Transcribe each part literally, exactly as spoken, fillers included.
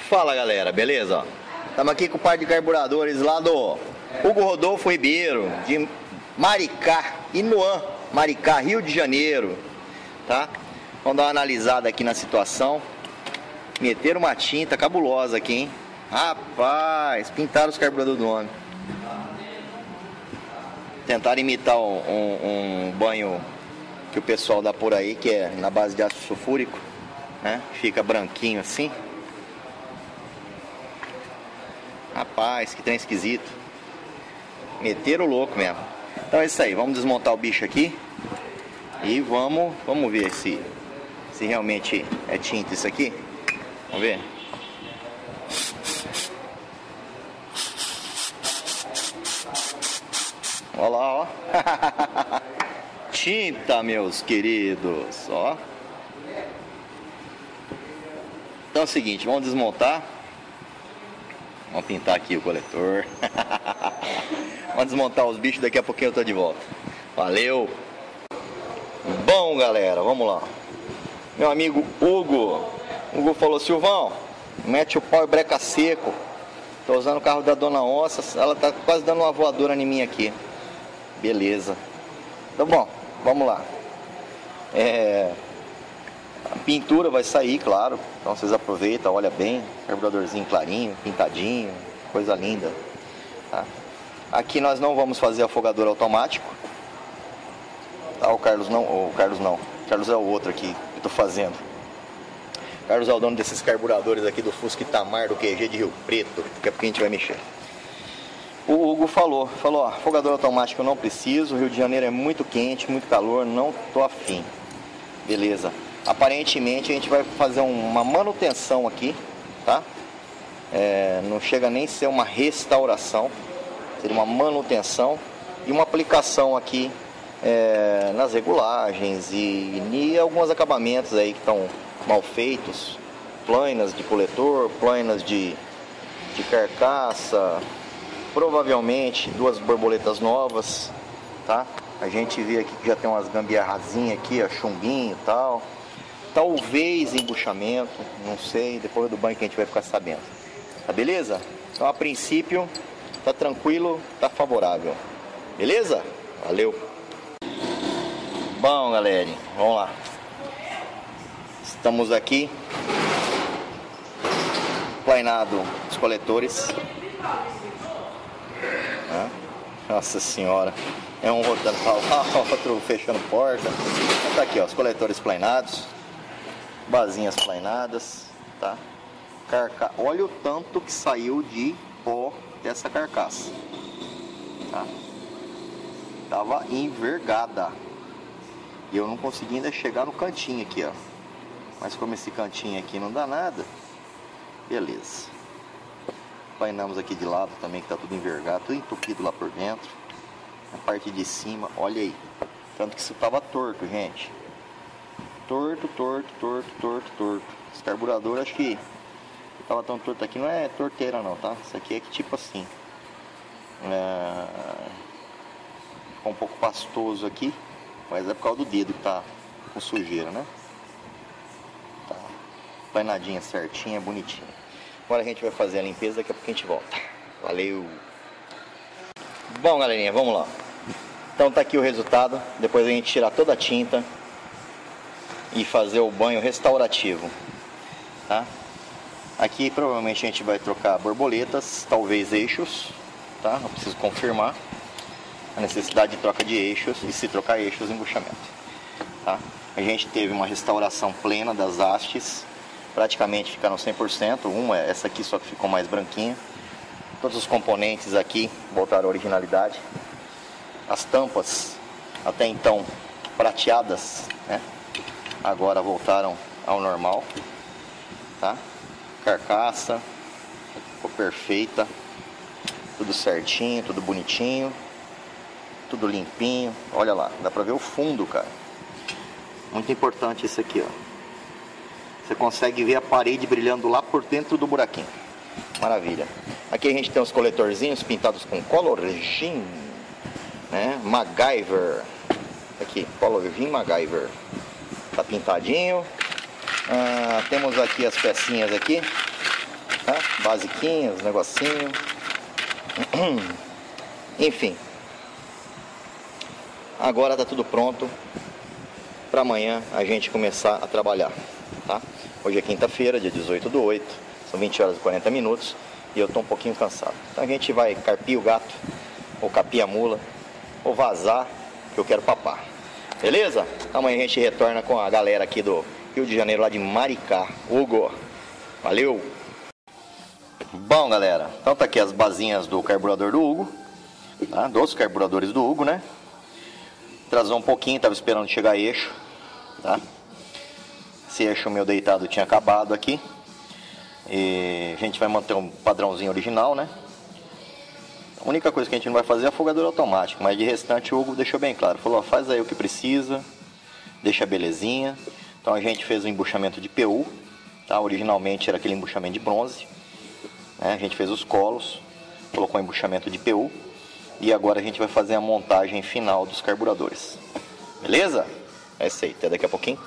Fala galera, beleza? Estamos aqui com o par de carburadores lá do Hugo Rodolfo Ribeiro, de Maricá, Inuã, Maricá, Rio de Janeiro, tá? Vamos dar uma analisada aqui na situação. Meteram uma tinta cabulosa aqui, hein? Rapaz, pintaram os carburadores do homem. Tentaram imitar um, um, um banho que o pessoal dá por aí, que é na base de ácido sulfúrico, né? Fica branquinho assim. Rapaz, que trem esquisito. Meteram o louco mesmo. Então é isso aí, vamos desmontar o bicho aqui e vamos, vamos ver se, se realmente é tinta isso aqui. Vamos ver. Olha lá, ó. Tinta, meus queridos, ó. Então é o seguinte, vamos desmontar. Vamos pintar aqui o coletor. Vamos desmontar os bichos, daqui a pouquinho eu tô de volta. Valeu. Bom, galera, vamos lá. Meu amigo Hugo. Hugo falou: Silvão, mete o pau e breca seco. Tô usando o carro da Dona Onça. Ela tá quase dando uma voadora em mim aqui. Beleza. Então bom, vamos lá. É... A pintura vai sair, claro. Então vocês aproveitam, olha bem. Carburadorzinho clarinho, pintadinho. Coisa linda, tá? Aqui nós não vamos fazer afogador automático, tá? O Carlos não, o Carlos não. O Carlos é o outro aqui que eu tô fazendo. O Carlos é o dono desses carburadores aqui do Fusca Itamar, do Q G de Rio Preto. Daqui a pouco a gente vai mexer. O Hugo falou, falou, ó, afogador automático eu não preciso, o Rio de Janeiro é muito quente, muito calor, não tô afim. Beleza. Aparentemente a gente vai fazer uma manutenção aqui, tá? É, não chega nem a ser uma restauração, seria uma manutenção e uma aplicação aqui é, nas regulagens e, e alguns acabamentos aí que estão mal feitos, plainas de coletor, plainas de, de carcaça, provavelmente duas borboletas novas, tá? A gente vê aqui que já tem umas gambiarrazinhas aqui, ó, chumbinho e tal. Talvez embuchamento, não sei, depois do banho que a gente vai ficar sabendo. Tá beleza? Então a princípio tá tranquilo, tá favorável. Beleza? Valeu! Bom, galera, vamos lá. Estamos aqui. Plainado os coletores. Nossa senhora. É um rodando pra lá, outro fechando porta. Tá aqui, ó, os coletores plainados. Basinhas plainadas, tá? Carca... Olha o tanto que saiu de pó dessa carcaça, tá? Tava envergada. E eu não consegui ainda chegar no cantinho aqui, ó. Mas como esse cantinho aqui não dá nada, beleza. Plainamos aqui de lado também, que tá tudo envergado, tudo entupido lá por dentro. A parte de cima, olha aí. Tanto que isso tava torto, gente. Torto, torto, torto, torto, torto. Esse carburador, acho que tava tão torto aqui, não é torteira não, tá? Isso aqui é que tipo assim, é... ficou um pouco pastoso aqui, mas é por causa do dedo que tá com sujeira, né? Tá plainadinha certinha, bonitinha. Agora a gente vai fazer a limpeza, daqui a pouco a gente volta. Valeu! Bom, galerinha, vamos lá. Então tá aqui o resultado. Depois a gente tirar toda a tinta e fazer o banho restaurativo, tá? Aqui provavelmente a gente vai trocar borboletas, talvez eixos, tá? Não preciso confirmar a necessidade de troca de eixos e se trocar eixos, embuchamento, tá? A gente teve uma restauração plena das hastes, praticamente ficaram cem por cento. Uma, essa aqui só que ficou mais branquinha. Todos os componentes aqui voltaram à originalidade. As tampas, até então prateadas, né? Agora voltaram ao normal, tá? Carcaça ficou perfeita, tudo certinho, tudo bonitinho, tudo limpinho. Olha lá, dá pra ver o fundo, cara. Muito importante isso aqui, ó. Você consegue ver a parede brilhando lá por dentro do buraquinho. Maravilha. Aqui a gente tem os coletorzinhos pintados com Color Gin, né? MacGyver. Aqui, Color Gin MacGyver. Tá pintadinho. Ah, temos aqui as pecinhas aqui. tá? Basiquinhos, negocinho. Enfim. Agora tá tudo pronto para amanhã a gente começar a trabalhar, tá? Hoje é quinta-feira, dia dezoito do oito, são vinte horas e quarenta minutos e eu tô um pouquinho cansado. Então a gente vai carpir o gato, ou capir a mula, ou vazar, que eu quero papar. Beleza? Amanhã a gente retorna com a galera aqui do Rio de Janeiro, lá de Maricá. Hugo, valeu! Bom, galera, então tá aqui as basinhas do carburador do Hugo, tá? Dos carburadores do Hugo, né? Atrasou um pouquinho, tava esperando chegar eixo, tá? Esse eixo meu deitado tinha acabado aqui. E a gente vai manter um padrãozinho original, né? A única coisa que a gente não vai fazer é afogador automático, mas de restante o Hugo deixou bem claro. Falou, ó, faz aí o que precisa, deixa belezinha. Então a gente fez o embuchamento de P U, tá? Originalmente era aquele embuchamento de bronze, né? A gente fez os colos, colocou o embuchamento de P U. E agora a gente vai fazer a montagem final dos carburadores. Beleza? É isso aí, até daqui a pouquinho.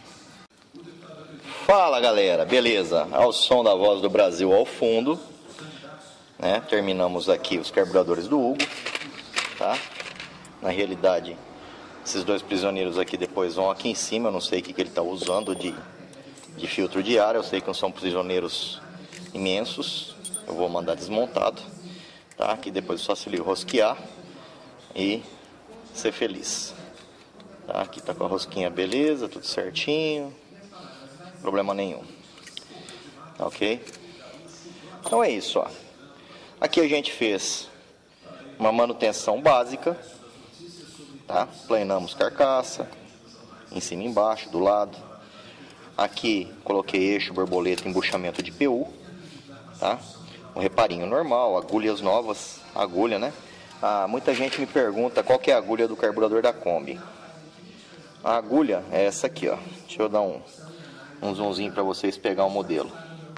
Fala, galera, beleza? Ao som da voz do Brasil ao fundo, né? Terminamos aqui os carburadores do Hugo, tá? Na realidade, esses dois prisioneiros aqui depois vão aqui em cima. Eu não sei o que, que ele está usando de, de filtro de ar. Eu sei que não são prisioneiros imensos. Eu vou mandar desmontado, tá? Aqui depois só se ele rosquear e ser feliz, tá? Aqui tá com a rosquinha, beleza, tudo certinho, problema nenhum, ok? Então é isso, ó. Aqui a gente fez uma manutenção básica, tá? Planamos carcaça, em cima e embaixo, do lado. Aqui coloquei eixo, borboleta, embuchamento de P U, tá? Um reparinho normal, agulhas novas, agulha, né? Ah, muita gente me pergunta qual que é a agulha do carburador da Kombi. A agulha é essa aqui, ó. Deixa eu dar um, um zoomzinho para vocês pegar o modelo.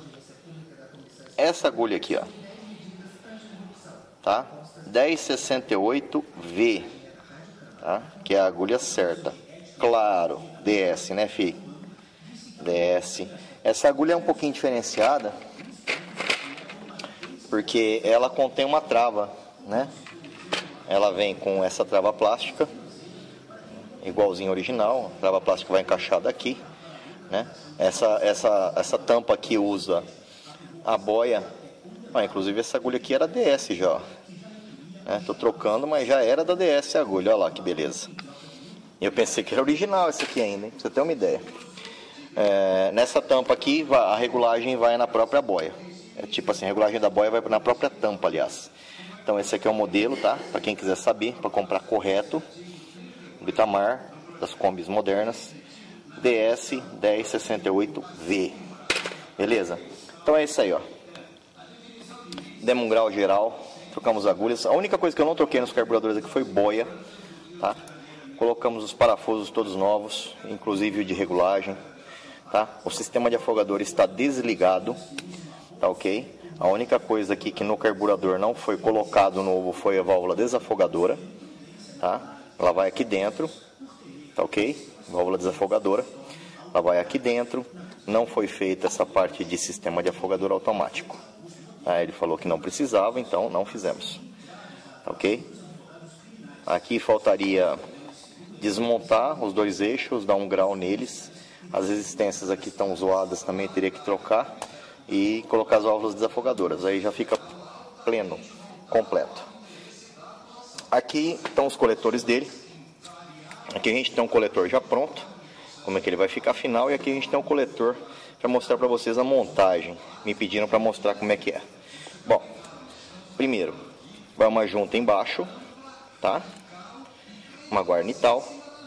Essa agulha aqui, ó, tá? dez sessenta e oito V, tá? Que é a agulha certa. Claro, D S, né, fi? D S. Essa agulha é um pouquinho diferenciada, porque ela contém uma trava, né? Ela vem com essa trava plástica, igualzinho original. A trava plástica vai encaixada aqui, né? Essa, essa, essa tampa aqui usa a boia. Ah, inclusive essa agulha aqui era D S já, ó. É, tô trocando, mas já era da D S a agulha, olha lá que beleza. Eu pensei que era original esse aqui ainda, hein? Pra você ter uma ideia. É, nessa tampa aqui, a regulagem vai na própria boia. É tipo assim, a regulagem da boia vai na própria tampa, aliás. Então esse aqui é o modelo, tá? Para quem quiser saber, para comprar correto, do Itamar, das Kombis modernas, D S dez sessenta e oito V. Beleza? Então é isso aí, ó. Demos um grau geral, trocamos agulhas. A única coisa que eu não troquei nos carburadores aqui foi boia, tá? Colocamos os parafusos todos novos, inclusive o de regulagem, tá? O sistema de afogador está desligado. Tá, ok? A única coisa aqui que no carburador não foi colocado novo foi a válvula desafogadora, tá? Ela vai aqui dentro, tá, ok? Válvula desafogadora, ela vai aqui dentro. Não foi feita essa parte de sistema de afogador automático. Aí ele falou que não precisava, então não fizemos, tá, ok? Aqui faltaria desmontar os dois eixos, dar um grau neles. As resistências aqui estão zoadas, também teria que trocar. E colocar as válvulas desafogadoras, aí já fica pleno, completo. Aqui estão os coletores dele. Aqui a gente tem um coletor já pronto, como é que ele vai ficar final. E aqui a gente tem um coletor para mostrar para vocês a montagem. Me pediram para mostrar como é que é. Bom, primeiro vai uma junta embaixo, tá? Uma guarnital.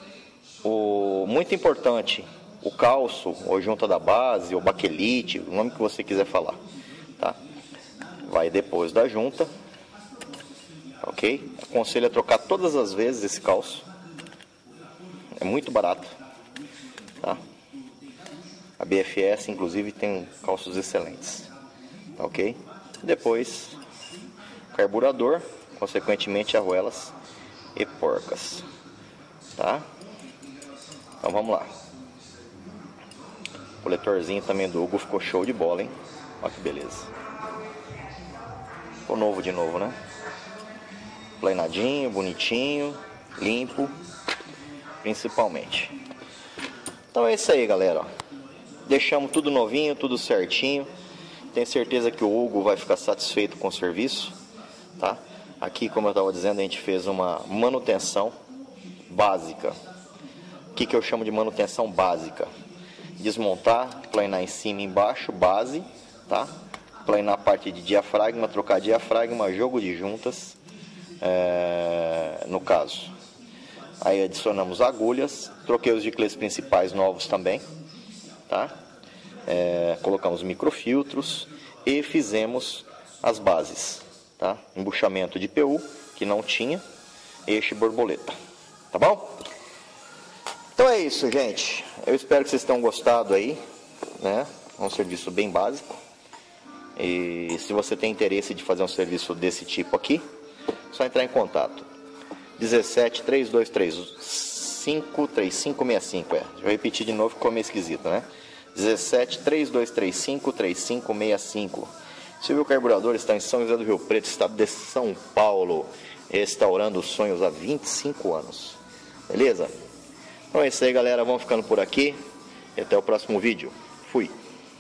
O muito importante, o calço, ou junta da base, ou baquelite, o nome que você quiser falar, tá? Vai depois da junta, ok? Aconselho a trocar todas as vezes esse calço, é muito barato, tá? A B F S, inclusive, tem calços excelentes, tá, ok? Depois, carburador, consequentemente, arruelas e porcas, tá? Então, vamos lá. O coletorzinho também do Hugo ficou show de bola, hein? Olha que beleza. Ficou novo de novo, né? Planadinho, bonitinho, limpo, principalmente. Então é isso aí, galera. Deixamos tudo novinho, tudo certinho. Tenho certeza que o Hugo vai ficar satisfeito com o serviço, tá? Aqui, como eu estava dizendo, a gente fez uma manutenção básica. O que, que eu chamo de manutenção básica? Desmontar, planar em cima e embaixo, base, tá? Planar a parte de diafragma, trocar diafragma, jogo de juntas, é, no caso. Aí adicionamos agulhas, troquei os giclês principais novos também, tá? É, colocamos microfiltros e fizemos as bases, tá? Embuchamento de P U, que não tinha, eixo borboleta, tá bom? Então é isso, gente. Eu espero que vocês tenham gostado aí, né? É um serviço bem básico. E se você tem interesse de fazer um serviço desse tipo aqui, é só entrar em contato. dezessete, três dois três cinco, três cinco seis cinco, é. Vou repetir de novo, ficou meio esquisito, né? dezessete, três dois três cinco, três cinco seis cinco. Silvio Carburador está em São José do Rio Preto, estado de São Paulo, restaurando sonhos há vinte e cinco anos. Beleza? Então é isso aí, galera. Vamos ficando por aqui e até o próximo vídeo. Fui!